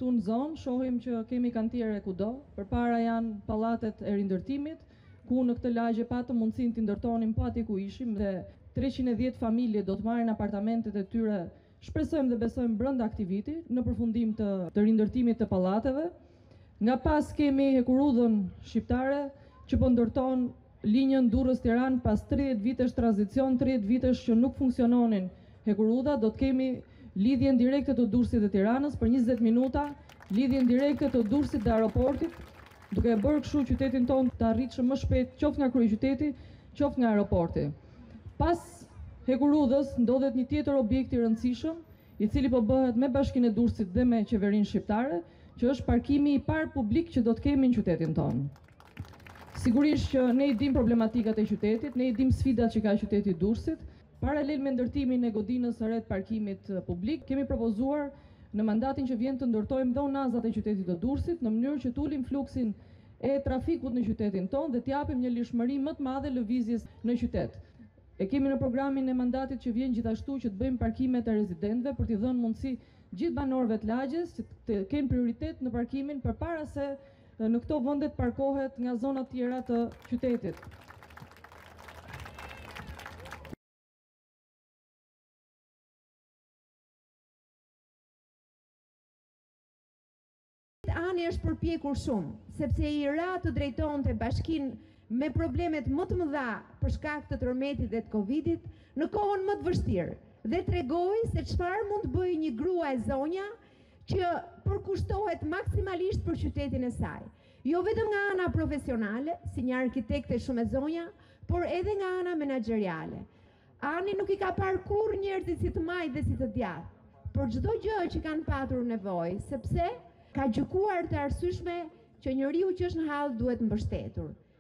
këtu në zonë, shohim që kemi kantiere kudo, përpara janë pallatet e rindërtimit, ku në këtë lagje patëm mundësinë të ndërtonim po aty ku ishim dhe 310 familje do të marrin apartamentet e tyre, shpresojmë dhe besojmë brenda këtij viti, në përfundim të rindërtimit të pallateve. Nga pas kemi Hekurudhën shqiptare që po ndërton linjën Durrës-Tiranë pas 30 vitesh tranzicion, 30 vitesh që nuk funksiononin Hekurudha, do të kemi lidhjen direkte të Durrësit dhe Tiranës për 20 minuta, lidhjen direkte të Durrësit dhe aeroportit, duke bërë kështu qytetin tonë të arritshëm më shpejt, qoftë nga kryeqyteti, qoftë nga aeroporti. Pas Hekurudhës ndodhet një tjetër objekt i rëndësishëm, i cili po bëhet me Bashkinë e Durrësit dhe me qeverinë shqiptare, që është parkimi i parë publik që do të kemi në qytetin tonë. Sigurisht që ne i dim problematikat e qytetit, ne i dim sfidat që ka qyteti i Durrësit. Paralel me ndërtimin e godinës së re të parkimit publik, kemi propozuar në mandatin që vjen të ndërtojmë dhe unazat e qytetit të Durrësit në mënyrë që të ulim fluksin e trafikut në qytetin tonë dhe t'japim një lirshmëri më të madhe lëvizjes në qytet. E kemi në programin e mandatit që vjen gjithashtu që të bëjmë parkimet e rezidentëve për t'i dhënë mundësi gjithë banorëve të lagjes që të kenë prioritet në parkimin përpara se në këto vende të parkohet nga zona të tjera të qytetit. Ani është përpjekur shumë, sepse i ra të drejtonte bashkinë me problemet më të mëdha për shkak të tërmetit dhe të Covidit në kohën më të vështirë dhe tregoi se çfarë mund të bëjë një grua e zonja që përkushtohet maksimalisht për qytetin e saj. Jo vetëm nga ana profesionale, si një arkitekte shumë e zonja, por edhe nga ana menaxheriale. Ani nuk i ka parë kurrë njerëzit si të majtë dhe si të djathtë, për çdo gjë që kanë patur nevojë, sepse ka gjykuar të arsyeshme që njeriu që është në hall duhet mbështetur.